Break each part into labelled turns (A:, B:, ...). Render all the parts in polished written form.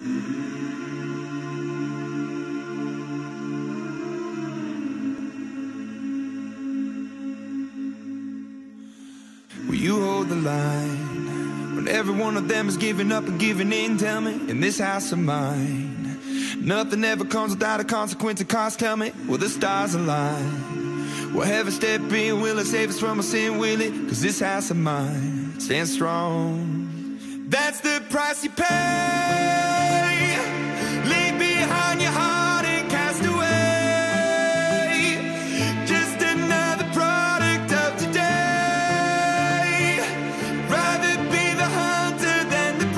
A: Will you hold the line when every one of them is giving up and giving in? Tell me, in this house of mine, nothing ever comes without a consequence and cost. Tell me, will the stars align? Will heaven step in? Will it save us from our sin? Will it? 'Cause this house of mine stands strong. That's the price you pay. Leave behind your heart and cast away. Just another product of today. Rather be the hunter than the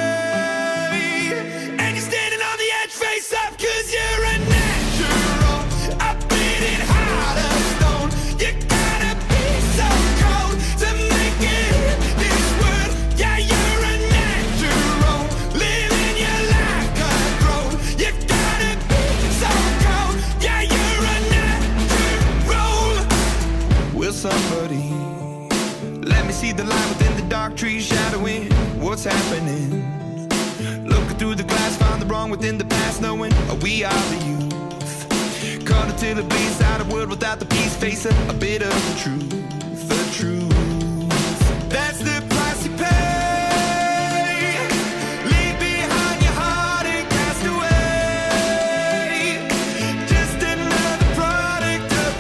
A: prey. And you're standing on the edge, face up, 'cause you're a natural. A beating heart of stone. You gotta be so cold to make it in this world. Yeah, you're a natural. Living your life control. You gotta be so cold. Yeah, you're a natural. Will somebody let me see the light within the dark trees shadowing what's happening? Looking through the glass, found the wrong within the past, knowing we are the youth. Caught until it bleeds out a world without the peace, facing a bit of the truth, the truth. That's the price you pay. Leave behind your heart and cast away. Just another product of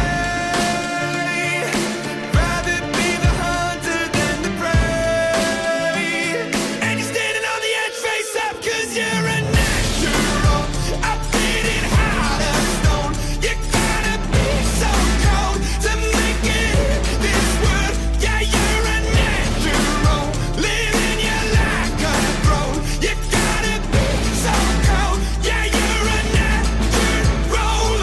A: today. Rather be the hunter than the prey. And you're standing on the edge, face up, 'cause you're a natural. A beating heart of stone. You gotta be so cold to make it in this world. Yeah, you're a natural. Living your life control. You gotta be so cold. Yeah, you're a natural.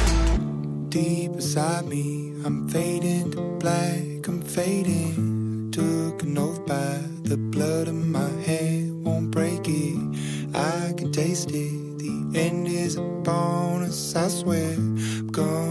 A: Deep inside me, I'm fading to black, I'm fading. Took an oath by the blood in my hand, won't break it. I can taste it. The end is upon us, I swear. I'm gonna